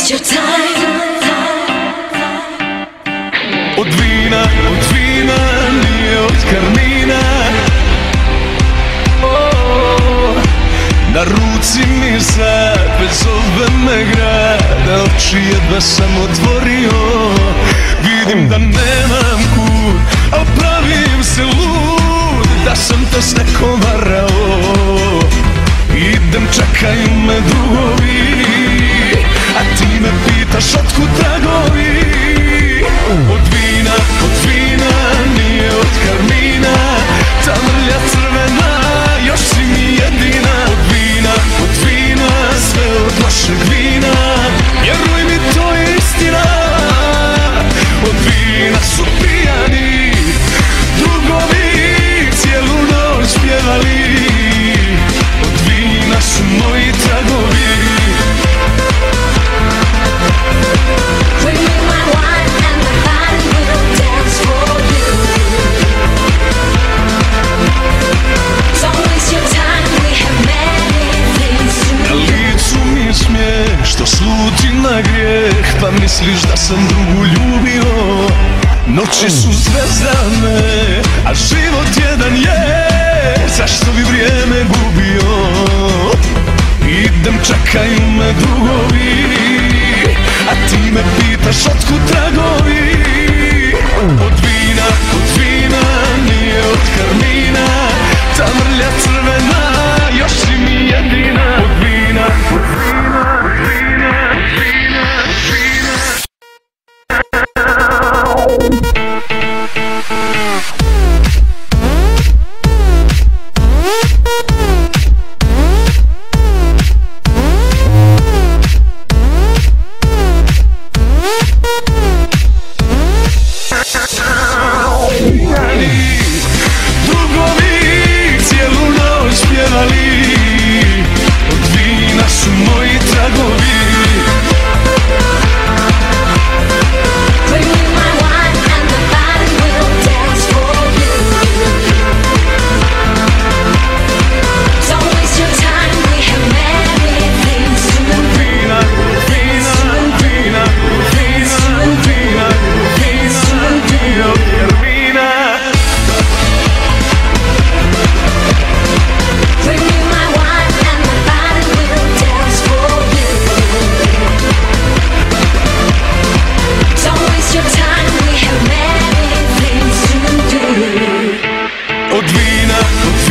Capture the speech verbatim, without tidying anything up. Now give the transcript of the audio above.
waste your time. Od vina, od vina, nije od karmina. Oh, na ruci mi zapet zove me grada, oči jedva sam otvorio. Vidim da nemam kud, al pravim se lud, da sam te s nekom varao. Idem, čekaju me drugovi, a ti me pitaš otkud tragovi. Od vina, od vina, nije od karmina, ta mrlja crvena, još si mi jedina. Od vina, od vina, sve od našeg vina, vjeruj mi to je istina. Od vina su pijani drugovi, cijelu noć pjevali. Od vina su moji tragovi. Što sluti na grijeh, pa misliš da sam drugu ljubio. Noći su zvezdane, a život jedan je, zašto bi vrijeme gubio? Idem, čekaju me drugovi, a ti me pitaš otkud tragovi. Od vina, od vina, nije od karmina, ta mrlja crvena, još si mi jedina. Od vina, od vina, od vina, od